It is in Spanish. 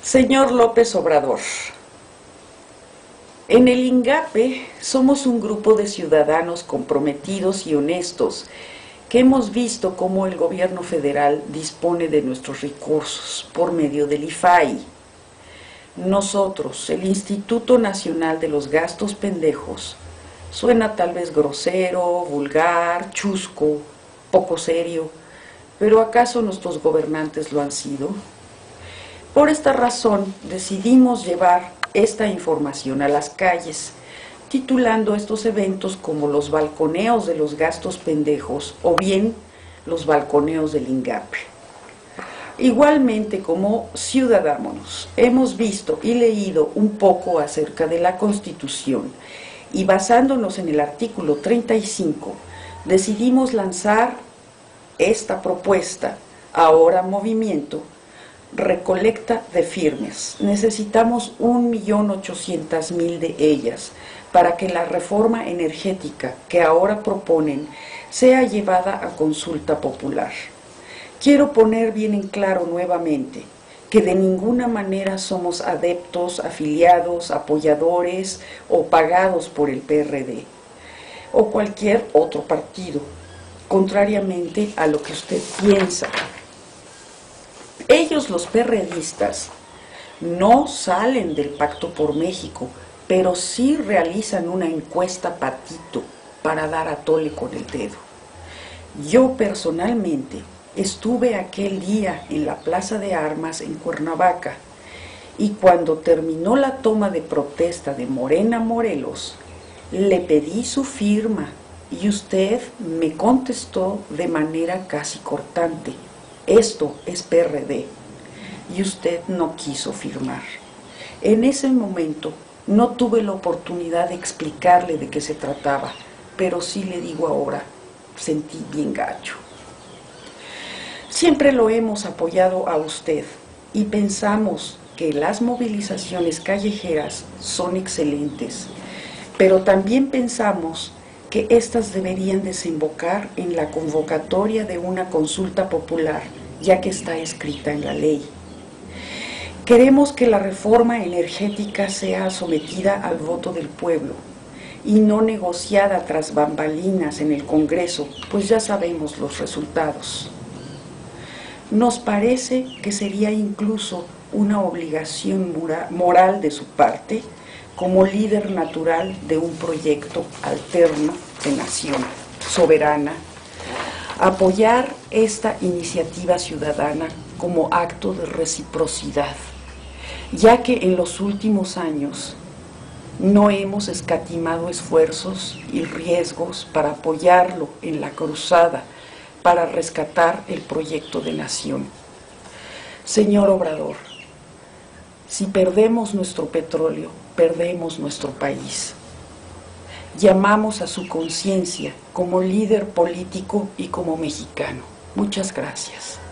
Señor López Obrador, en el INGAPE somos un grupo de ciudadanos comprometidos y honestos que hemos visto cómo el gobierno federal dispone de nuestros recursos por medio del IFAI. Nosotros, el Instituto Nacional de los Gastos Pendejos, suena tal vez grosero, vulgar, chusco, poco serio, pero ¿acaso nuestros gobernantes lo han sido? Por esta razón decidimos llevar esta información a las calles, titulando estos eventos como los balconeos de los gastos pendejos o bien los balconeos del INGAPE. Igualmente, como ciudadanos, hemos visto y leído un poco acerca de la Constitución y basándonos en el artículo 35, decidimos lanzar esta propuesta, ahora movimiento, recolecta de firmas. Necesitamos 1.800.000 de ellas para que la reforma energética que ahora proponen sea llevada a consulta popular. Quiero poner bien en claro nuevamente que de ninguna manera somos adeptos, afiliados, apoyadores o pagados por el PRD o cualquier otro partido, contrariamente a lo que usted piensa. Ellos, los PRDistas, no salen del Pacto por México, pero sí realizan una encuesta patito para dar a tole con el dedo. Yo personalmente estuve aquel día en la Plaza de Armas en Cuernavaca y cuando terminó la toma de protesta de Morena Morelos, le pedí su firma y usted me contestó de manera casi cortante: esto es PRD, y usted no quiso firmar. En ese momento no tuve la oportunidad de explicarle de qué se trataba, pero sí le digo ahora, sentí bien gacho. Siempre lo hemos apoyado a usted y pensamos que las movilizaciones callejeras son excelentes, pero también pensamos que éstas deberían desembocar en la convocatoria de una consulta popular, ya que está escrita en la ley. Queremos que la reforma energética sea sometida al voto del pueblo y no negociada tras bambalinas en el Congreso, pues ya sabemos los resultados. Nos parece que sería incluso una obligación moral de su parte, como líder natural de un proyecto alterno de nación soberana, apoyar esta iniciativa ciudadana como acto de reciprocidad, ya que en los últimos años no hemos escatimado esfuerzos y riesgos para apoyarlo en la cruzada para rescatar el proyecto de nación. Señor Obrador, si perdemos nuestro petróleo, perdemos nuestro país. Llamamos a su conciencia como líder político y como mexicano. Muchas gracias.